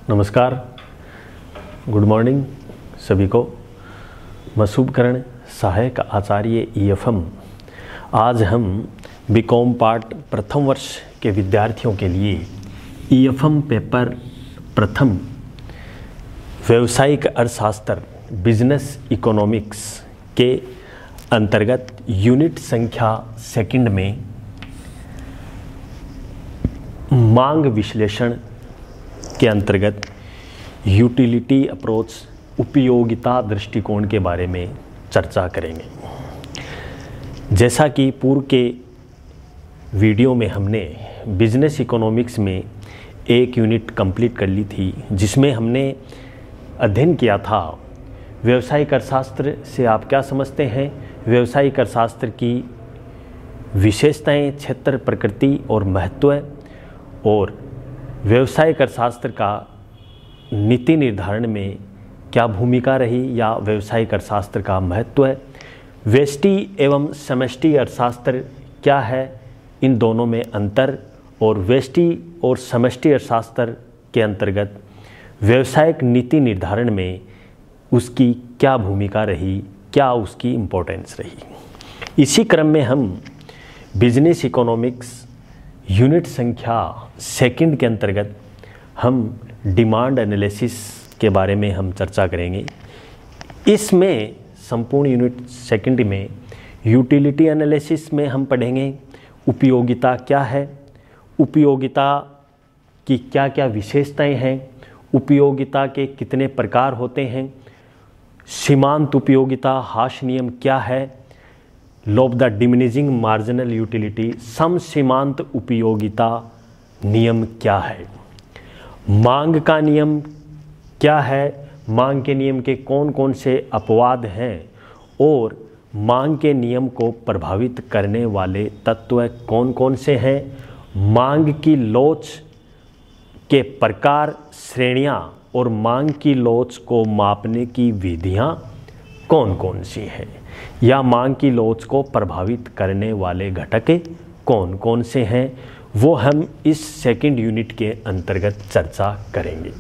नमस्कार, good morning सभी को। मसूबकरण सहायक आचार्य EFM। आज हम बीकॉम पार्ट प्रथम वर्ष के विद्यार्थियों के लिए EFM पेपर प्रथम व्यावसायिक अर्थशास्त्र बिजनेस इकोनॉमिक्स के अंतर्गत यूनिट संख्या सेकंड में मांग विश्लेषण के अंतर्गत यूटिलिटी अप्रोच उपयोगिता दृष्टिकोण के बारे में चर्चा करेंगे। जैसा कि पूर्व के वीडियो में हमने बिजनेस इकोनॉमिक्स में एक यूनिट कंप्लीट कर ली थी, जिसमें हमने अध्ययन किया था व्यावसायिक अर्थशास्त्र से आप क्या समझते हैं, व्यावसायिक अर्थशास्त्र की विशेषताएं, क्षेत्र, प्रकृति और महत्व, और व्यावसायिक अर्थशास्त्र का नीति निर्धारण में क्या भूमिका रही या व्यावसायिक अर्थशास्त्र का महत्व है, व्यष्टि एवं समष्टि अर्थशास्त्र क्या है, इन दोनों में अंतर, और व्यष्टि और समष्टि अर्थशास्त्र के अंतर्गत व्यावसायिक नीति निर्धारण में उसकी क्या भूमिका रही, क्या उसकी इम्पोर्टेंस रही। इसी क्रम में हम बिजनेस इकोनॉमिक्स यूनिट संख्या सेकंड के अंतर्गत हम डिमांड एनालिसिस के बारे में हम चर्चा करेंगे। इसमें संपूर्ण यूनिट सेकंड में यूटिलिटी एनालिसिस में हम पढ़ेंगे उपयोगिता क्या है, उपयोगिता की क्या क्या विशेषताएं हैं, उपयोगिता के कितने प्रकार होते हैं, सीमांत उपयोगिता, हाश नियम क्या है, law of the diminishing marginal utility, सम सीमांत उपयोगिता नियम क्या है, मांग का नियम क्या है, मांग के नियम के कौन कौन से अपवाद हैं, और मांग के नियम को प्रभावित करने वाले तत्व कौन कौन से हैं, मांग की लोच के प्रकार, श्रेणियां, और मांग की लोच को मापने की विधियां कौन कौन सी हैं, या मांग की लोच को प्रभावित करने वाले घटक कौन कौन से हैं, वो हम इस सेकंड यूनिट के अंतर्गत चर्चा करेंगे।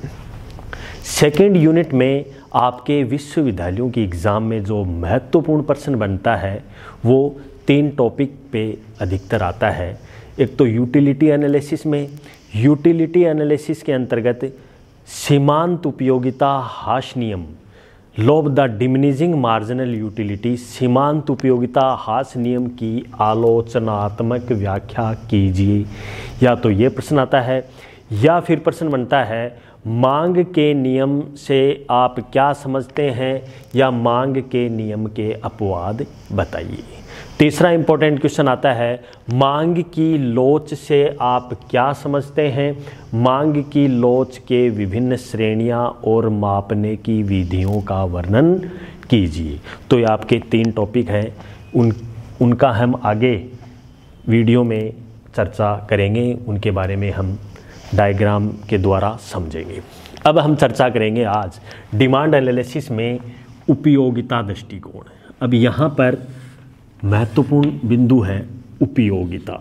सेकंड यूनिट में आपके विश्वविद्यालयों की एग्ज़ाम में जो महत्वपूर्ण प्रश्न बनता है वो 3 टॉपिक पे अधिकतर आता है। एक तो यूटिलिटी एनालिसिस में, यूटिलिटी एनालिसिस के अंतर्गत सीमांत उपयोगिता हाश नियम, law of the diminishing marginal utility, सीमांत उपयोगिता हाश नियम की आलोचनात्मक व्याख्या कीजिए। या तो ये प्रश्न आता है, या फिर प्रश्न बनता है मांग के नियम से आप क्या समझते हैं, या मांग के नियम के अपवाद बताइए। तीसरा इंपॉर्टेंट क्वेश्चन आता है मांग की लोच से आप क्या समझते हैं, मांग की लोच के विभिन्न श्रेणियां और मापने की विधियों का वर्णन कीजिए। तो ये आपके 3 टॉपिक हैं, उनका हम आगे वीडियो में चर्चा करेंगे, उनके बारे में हम डायग्राम के द्वारा समझेंगे। अब हम चर्चा करेंगे आज डिमांड एनालिसिस में उपयोगिता दृष्टिकोण। अब यहाँ पर महत्वपूर्ण बिंदु है उपयोगिता।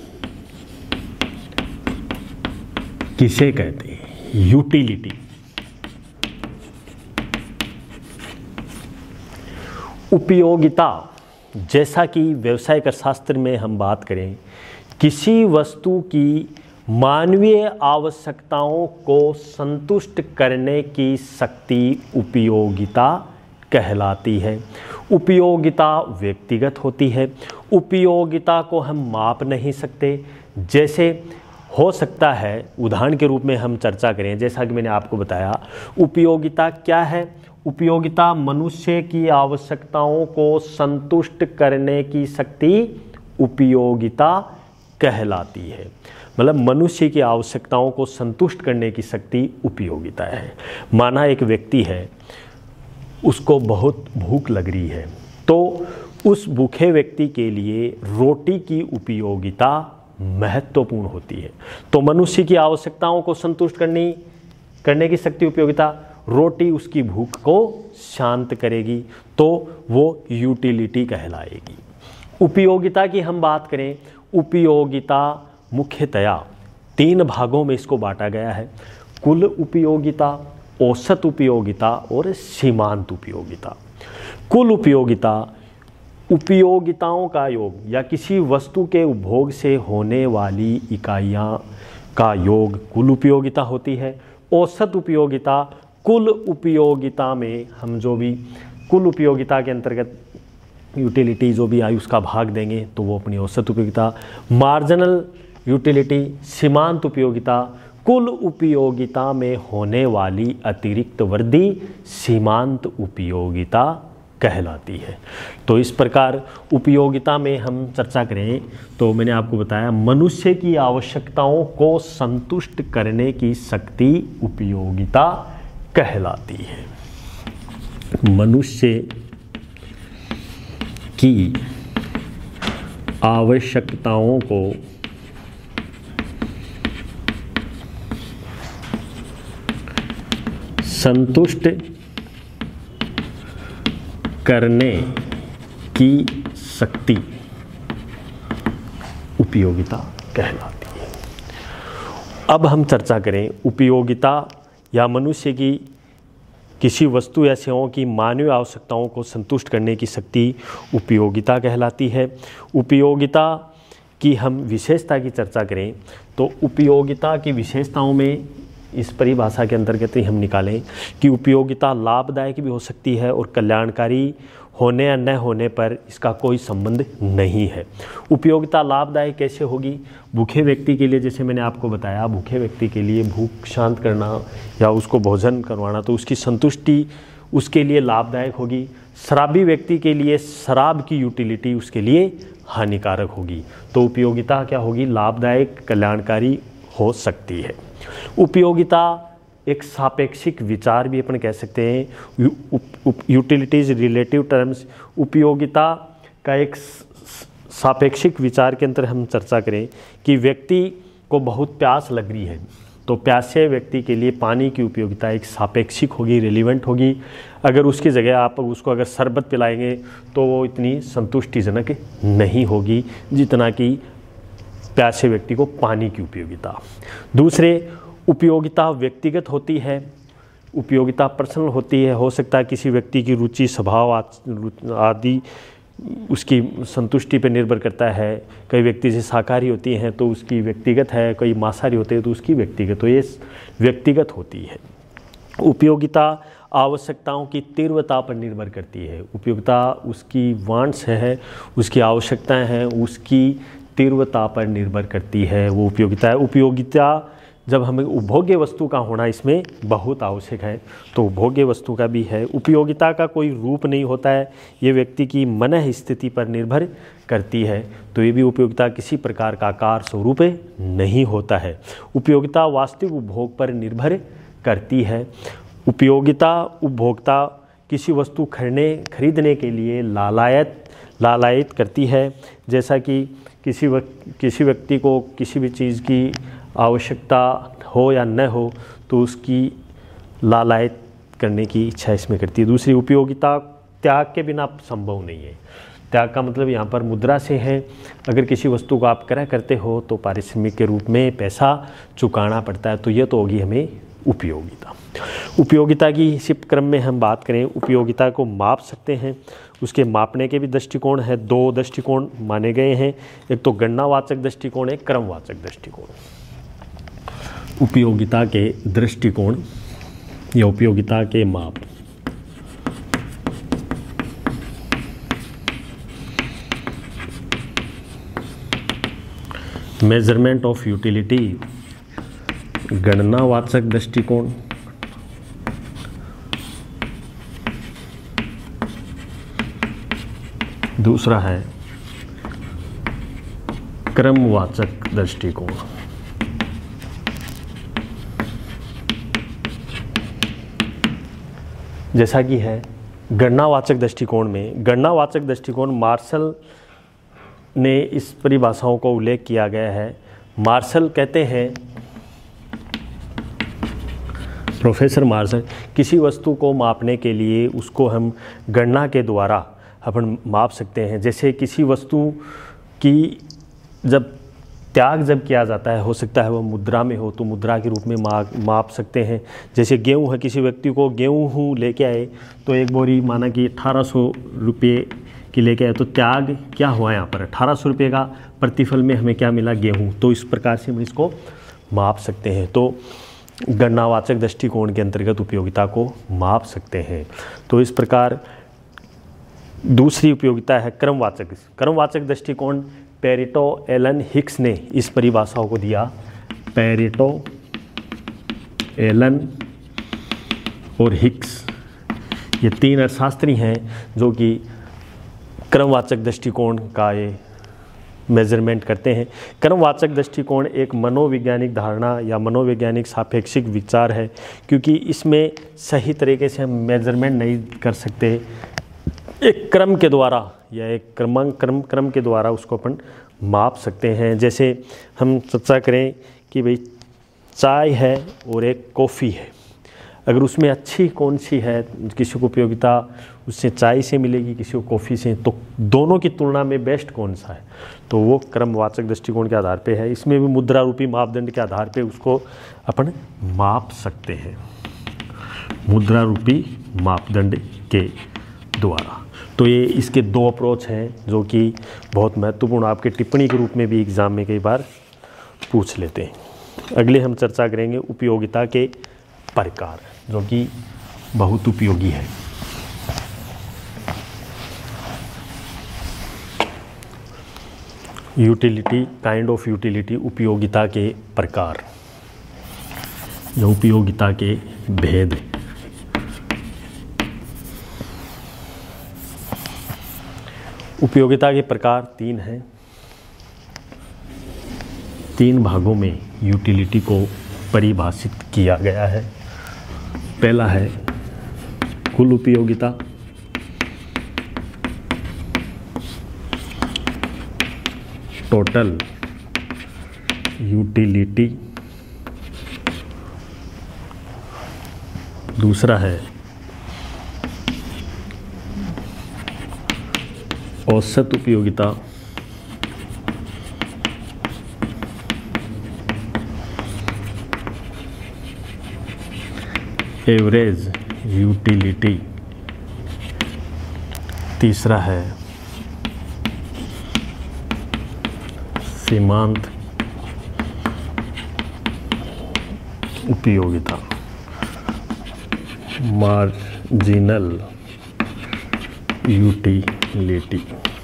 किसे कहते हैं? यूटिलिटी। उपयोगिता, जैसा कि व्यावसायिक अर्थशास्त्र में हम बात करें, किसी वस्तु की मानवीय आवश्यकताओं को संतुष्ट करने की शक्ति उपयोगिता कहलाती है। उपयोगिता व्यक्तिगत होती है, उपयोगिता को हम माप नहीं सकते। जैसे हो सकता है, उदाहरण के रूप में हम चर्चा करें, जैसा कि मैंने आपको बताया, उपयोगिता क्या है? उपयोगिता मनुष्य की आवश्यकताओं को संतुष्ट करने की शक्ति उपयोगिता कहलाती है। मतलब मनुष्य की आवश्यकताओं को संतुष्ट करने की शक्ति उपयोगिता है। माना एक व्यक्ति है, उसको बहुत भूख लग रही है, तो उस भूखे व्यक्ति के लिए रोटी की उपयोगिता महत्वपूर्ण होती है। तो मनुष्य की आवश्यकताओं को संतुष्ट करने की शक्ति उपयोगिता, रोटी उसकी भूख को शांत करेगी, तो वो यूटिलिटी कहलाएगी। उपयोगिता की हम बात करें, उपयोगिता मुख्यतया 3 भागों में इसको बांटा गया है। कुल उपयोगिता, औसत उपयोगिता और सीमांत उपयोगिता। कुल उपयोगिता उपयोगिताओं का योग या किसी वस्तु के उपभोग से होने वाली इकाइयाँ का योग कुल उपयोगिता होती है। औसत उपयोगिता, कुल उपयोगिता में हम जो भी कुल उपयोगिता के अंतर्गत यूटिलिटी जो भी आई उसका भाग देंगे तो वो अपनी औसत उपयोगिता। मार्जिनल यूटिलिटी, सीमांत उपयोगिता, कुल उपयोगिता में होने वाली अतिरिक्त वृद्धि सीमांत उपयोगिता कहलाती है। तो इस प्रकार उपयोगिता में हम चर्चा करें तो मैंने आपको बताया मनुष्य की आवश्यकताओं को संतुष्ट करने की शक्ति उपयोगिता कहलाती है। मनुष्य की आवश्यकताओं को संतुष्ट करने की शक्ति उपयोगिता कहलाती है। अब हम चर्चा करें उपयोगिता या मनुष्य की किसी वस्तु या सेवाओं की मानवीय आवश्यकताओं को संतुष्ट करने की शक्ति उपयोगिता कहलाती है। उपयोगिता की हम विशेषता की चर्चा करें तो उपयोगिता की विशेषताओं में इस परिभाषा के अंतर्गत ही हम निकालें कि उपयोगिता लाभदायक भी हो सकती है और कल्याणकारी होने या न होने पर इसका कोई संबंध नहीं है। उपयोगिता लाभदायक कैसे होगी? भूखे व्यक्ति के लिए, जैसे मैंने आपको बताया, भूखे व्यक्ति के लिए भूख शांत करना या उसको भोजन करवाना तो उसकी संतुष्टि उसके लिए लाभदायक होगी। शराबी व्यक्ति के लिए शराब की यूटिलिटी उसके लिए हानिकारक होगी। तो उपयोगिता क्या होगी? लाभदायक, कल्याणकारी हो सकती है। उपयोगिता एक सापेक्षिक विचार भी अपन कह सकते हैं। यूटिलिटीज रिलेटिव टर्म्स, उपयोगिता का एक सापेक्षिक विचार के अंदर हम चर्चा करें कि व्यक्ति को बहुत प्यास लग रही है तो प्यासे व्यक्ति के लिए पानी की उपयोगिता एक सापेक्षिक होगी, रिलेवेंट होगी। अगर उसकी जगह आप उसको अगर शरबत पिलाएंगे तो वो इतनी संतुष्टिजनक नहीं होगी जितना कि प्यासे व्यक्ति को पानी की उपयोगिता। दूसरे, उपयोगिता व्यक्तिगत होती है, उपयोगिता पर्सनल होती है। हो सकता है किसी व्यक्ति की रुचि, स्वभाव आदि उसकी संतुष्टि पर निर्भर करता है। कई व्यक्ति से शाकाहारी होती हैं तो उसकी व्यक्तिगत है, कई मांसाहारी होते हैं तो उसकी व्यक्तिगत, तो ये व्यक्तिगत होती है। उपयोगिता आवश्यकताओं की तीव्रता पर निर्भर करती है। उपयोगिता उसकी वांट्स है, उसकी आवश्यकताएं हैं, उसकी तीव्रता पर निर्भर करती है, वो उपयोगिता है। उपयोगिता जब हमें उपभोग्य वस्तु का होना इसमें बहुत आवश्यक है तो उपभोग्य वस्तु का भी है। उपयोगिता का कोई रूप नहीं होता है, ये व्यक्ति की मन स्थिति पर निर्भर करती है। तो ये भी उपयोगिता किसी प्रकार का आकार स्वरूप नहीं होता है। उपयोगिता वास्तविक उपभोग पर निर्भर करती है। उपयोगिता उपभोक्ता किसी वस्तु खरीदने के लिए लालायित करती है। जैसा कि किसी व्यक्ति को किसी भी चीज़ की आवश्यकता हो या न हो तो उसकी लालायित करने की इच्छा इसमें करती है। दूसरी, उपयोगिता त्याग के बिना संभव नहीं है। त्याग का मतलब यहाँ पर मुद्रा से है। अगर किसी वस्तु को आप क्रय करते हो तो पारिश्रमिक के रूप में पैसा चुकाना पड़ता है, तो ये तो होगी हमें उपयोगिता। उपयोगिता की इसी क्रम में हम बात करें, उपयोगिता को माप सकते हैं। उसके मापने के भी दृष्टिकोण है। दो दृष्टिकोण माने गए हैं, एक तो गणनावाचक दृष्टिकोण, एक क्रमवाचक दृष्टिकोण। उपयोगिता के दृष्टिकोण या उपयोगिता के माप। मेजरमेंट ऑफ यूटिलिटी, गणनावाचक दृष्टिकोण। दूसरा है क्रमवाचक दृष्टिकोण। जैसा कि है गणनावाचक दृष्टिकोण में, गणनावाचक दृष्टिकोण मार्शल ने इस परिभाषाओं को उल्लेख किया गया है। मार्शल कहते हैं, प्रोफेसर मार्शल, किसी वस्तु को मापने के लिए उसको हम गणना के द्वारा अपन माप सकते हैं। जैसे किसी वस्तु की जब त्याग जब किया जाता है, हो सकता है वह मुद्रा में हो, तो मुद्रा के रूप में माप सकते हैं। जैसे गेहूँ है, किसी व्यक्ति को गेहूँ लेके आए तो एक बोरी माना कि 1800 रुपये की लेके आए, तो त्याग क्या हुआ यहाँ पर 1800 रुपये का, प्रतिफल में हमें क्या मिला, गेहूँ। तो इस प्रकार से हम इसको माप सकते हैं। तो गणनावाचक दृष्टिकोण के अंतर्गत उपयोगिता को माप सकते हैं। तो इस प्रकार दूसरी उपयोगिता है क्रमवाचक। क्रमवाचक दृष्टिकोण पेरेटो एलन हिक्स ने इस परिभाषाओं को दिया। पेरेटो एलन और हिक्स ये 3 अर्थशास्त्री हैं जो कि क्रमवाचक दृष्टिकोण का ये मेजरमेंट करते हैं। क्रमवाचक दृष्टिकोण एक मनोवैज्ञानिक धारणा या मनोवैज्ञानिक सापेक्षिक विचार है, क्योंकि इसमें सही तरीके से हम मेजरमेंट नहीं कर सकते। एक क्रम के द्वारा या एक क्रम के द्वारा उसको अपन माप सकते हैं। जैसे हम चर्चा करें कि भाई चाय है और एक कॉफ़ी है, अगर उसमें अच्छी कौन सी है, किसी को उपयोगिता उससे चाय से मिलेगी, किसी को कॉफ़ी से, तो दोनों की तुलना में बेस्ट कौन सा है, तो वो क्रमवाचक दृष्टिकोण के आधार पे है। इसमें भी मुद्रा रूपी मापदंड के आधार पे उसको अपन माप सकते हैं, मुद्रा रूपी मापदंड के द्वारा। तो ये इसके 2 अप्रोच हैं जो कि बहुत महत्वपूर्ण, आपके टिप्पणी के रूप में भी एग्ज़ाम में कई बार पूछ लेते हैं। अगले हम चर्चा करेंगे उपयोगिता के प्रकार, जो कि बहुत उपयोगी है। यूटिलिटी, काइंड ऑफ यूटिलिटी, उपयोगिता के प्रकार या उपयोगिता के भेद। उपयोगिता के प्रकार 3 हैं। 3 भागों में यूटिलिटी को परिभाषित किया गया है। पहला है कुल उपयोगिता, टोटल यूटिलिटी। दूसरा है औसत उपयोगिता, एवरेज यूटिलिटी। तीसरा है सीमांत उपयोगिता, मार्जिनल यूटिलिटी।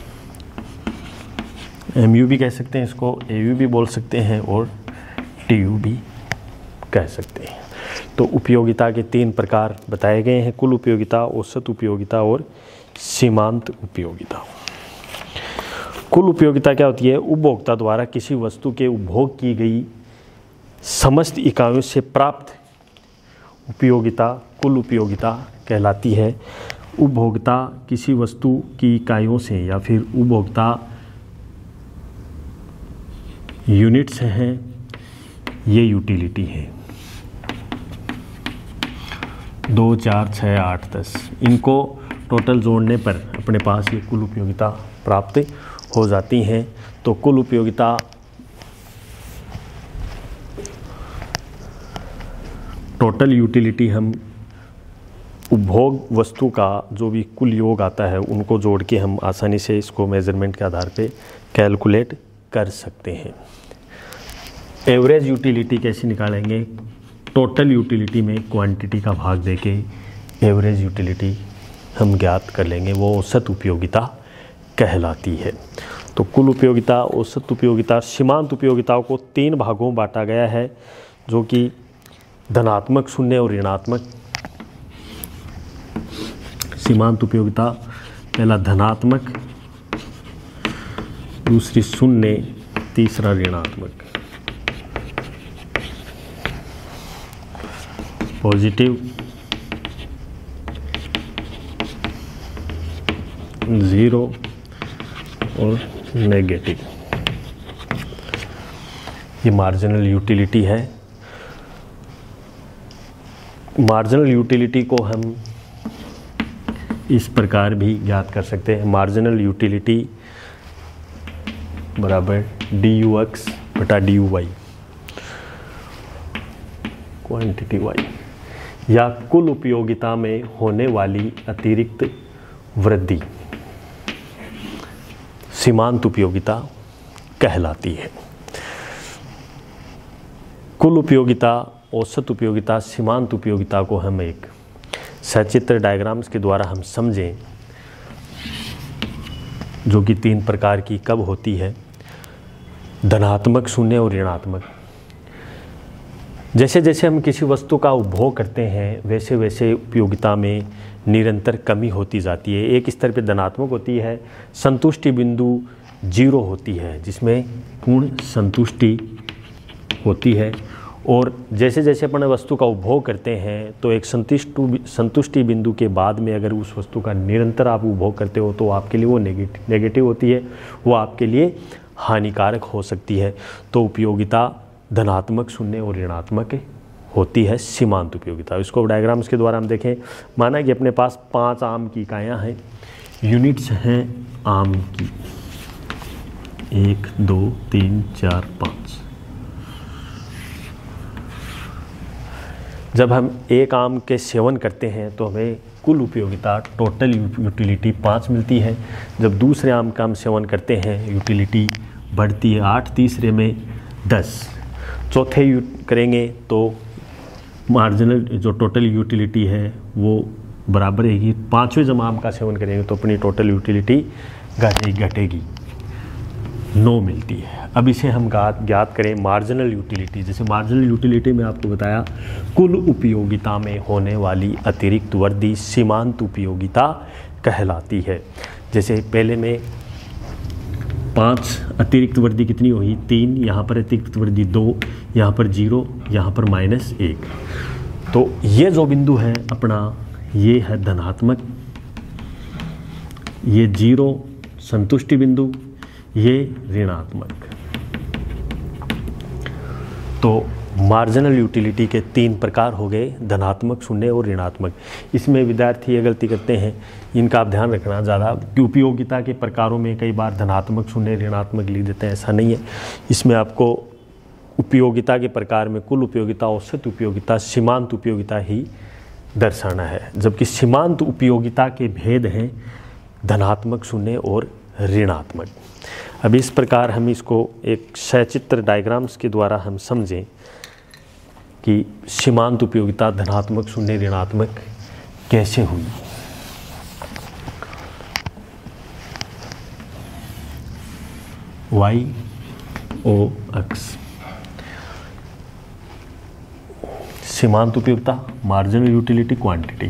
MU भी कह सकते हैं इसको, AU भी बोल सकते हैं और TU भी कह सकते हैं। तो उपयोगिता के 3 प्रकार बताए गए हैं, कुल उपयोगिता, औसत उपयोगिता और सीमांत उपयोगिता। कुल उपयोगिता क्या होती है? उपभोक्ता द्वारा किसी वस्तु के उपभोग की गई समस्त इकाइयों से प्राप्त उपयोगिता कुल उपयोगिता कहलाती है। उपभोक्ता किसी वस्तु की इकाइयों से या फिर उपभोक्ता यूनिट्स हैं, ये यूटिलिटी है। 2, 4, 6, 8, 10 इनको टोटल जोड़ने पर अपने पास ये कुल उपयोगिता प्राप्त हो जाती हैं। तो कुल उपयोगिता टोटल यूटिलिटी हम उपभोग वस्तु का जो भी कुल योग आता है उनको जोड़ के हम आसानी से इसको मेजरमेंट के आधार पे कैलकुलेट कर सकते हैं। एवरेज यूटिलिटी कैसे निकालेंगे? टोटल यूटिलिटी में क्वांटिटी का भाग देके एवरेज यूटिलिटी हम ज्ञात कर लेंगे, वो औसत उपयोगिता कहलाती है। तो कुल उपयोगिता, औसत उपयोगिता, सीमांत उपयोगिताओं को 3 भागों में बांटा गया है, जो कि धनात्मक, शून्य और ऋणात्मक। सीमांत उपयोगिता पहला धनात्मक, दूसरी शून्य, तीसरा ऋणात्मक। पॉजिटिव, 0 और नेगेटिव। ये मार्जिनल यूटिलिटी है। मार्जिनल यूटिलिटी को हम इस प्रकार भी ज्ञात कर सकते हैं। मार्जिनल यूटिलिटी बराबर DUX बटा डी वाई क्वांटिटी वाई, या कुल उपयोगिता में होने वाली अतिरिक्त वृद्धि सीमांत उपयोगिता कहलाती है। कुल उपयोगिता, औसत उपयोगिता, सीमांत उपयोगिता को हम एक सचित्र डायग्राम्स के द्वारा हम समझें, जो कि 3 प्रकार की कब होती है, धनात्मक, शून्य और ऋणात्मक। जैसे जैसे हम किसी वस्तु का उपभोग करते हैं वैसे वैसे उपयोगिता में निरंतर कमी होती जाती है। एक स्तर पे धनात्मक होती है, संतुष्टि बिंदु 0 होती है, जिसमें पूर्ण संतुष्टि होती है। और जैसे जैसे अपन वस्तु का उपभोग करते हैं तो एक संतुष्टि बिंदु के बाद में अगर उस वस्तु का निरंतर आप उपभोग करते हो तो आपके लिए वो नेगेटिव होती है, वो आपके लिए हानिकारक हो सकती है। तो उपयोगिता धनात्मक, शून्य और ऋणात्मक होती है सीमांत उपयोगिता। इसको डायग्राम्स के द्वारा हम देखें, माना कि अपने पास 5 आम की इकाइयाँ हैं, यूनिट्स हैं आम की 1 2 3 4 5। जब हम एक आम के सेवन करते हैं तो हमें कुल उपयोगिता, टोटल यूटिलिटी 5 मिलती है। जब दूसरे आम का हम सेवन करते हैं यूटिलिटी बढ़ती है 8, तीसरे में 10, चौथे करेंगे तो मार्जिनल जो टोटल यूटिलिटी है वो बराबर रहेगी। 5वें जब आम का सेवन करेंगे तो अपनी टोटल यूटिलिटी घटेगी 9 मिलती है। अब इसे हम ज्ञात करें मार्जिनल यूटिलिटी। जैसे मार्जिनल यूटिलिटी में आपको बताया कुल उपयोगिता में होने वाली अतिरिक्त वृद्धि सीमांत उपयोगिता कहलाती है। जैसे पहले में 5 अतिरिक्त वृद्धि कितनी होगी, 3, यहाँ पर अतिरिक्त वृद्धि 2, यहाँ पर 0, यहाँ पर -1। तो ये जो बिंदु है अपना, ये है धनात्मक, ये 0 संतुष्टि बिंदु, ये ऋणात्मक। तो मार्जिनल यूटिलिटी के 3 प्रकार हो गए, धनात्मक, शून्य और ऋणात्मक। इसमें विद्यार्थी ये गलती करते हैं, इनका आप ध्यान रखना ज़्यादा कि उपयोगिता के प्रकारों में कई बार धनात्मक, शून्य, ऋणात्मक लिख देते हैं, ऐसा नहीं है। इसमें आपको उपयोगिता के प्रकार में कुल उपयोगिता, औसत उपयोगिता, सीमांत उपयोगिता ही दर्शाना है। जबकि सीमांत उपयोगिता के भेद हैं धनात्मक, शून्य और ऋणात्मक। अब इस प्रकार हम इसको एक सचित्र डायग्राम्स के द्वारा हम समझें कि सीमांत उपयोगिता धनात्मक, शून्य, ऋणात्मक कैसे हुई। वाई ओ एक्स सीमांत उपयोगिता, मार्जिनल यूटिलिटी, क्वांटिटी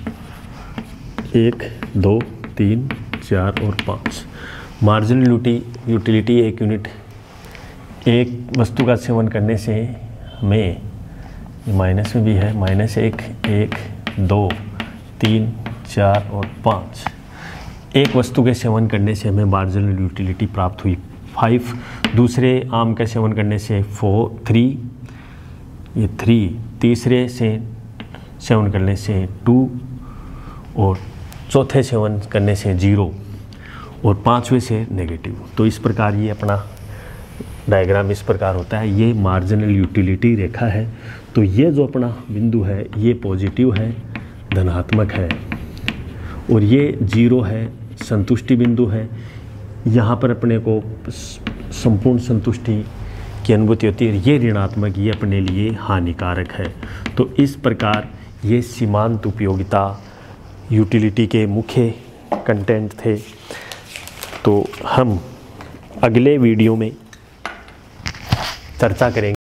1 2 3 4 और 5। मार्जिनल यूटिलिटी एक यूनिट, एक वस्तु का सेवन करने से हमें माइनस में भी है, -1 1 2 3 4 और 5। एक वस्तु के सेवन करने से हमें मार्जिनल यूटिलिटी प्राप्त हुई 5। दूसरे आम का सेवन करने से 3, ये 3। तीसरे से सेवन करने से 2 और चौथे सेवन करने से 0 और 5वें से नेगेटिव। तो इस प्रकार ये अपना डायग्राम इस प्रकार होता है। ये मार्जिनल यूटिलिटी रेखा है। तो ये जो अपना बिंदु है ये पॉजिटिव है, धनात्मक है, और ये 0 है, संतुष्टि बिंदु है। यहाँ पर अपने को संपूर्ण संतुष्टि की अनुभूति होती है। ये ऋणात्मक, ये अपने लिए हानिकारक है। तो इस प्रकार ये सीमांत उपयोगिता यूटिलिटी के मुख्य कंटेंट थे। तो हम अगले वीडियो में चर्चा करेंगे।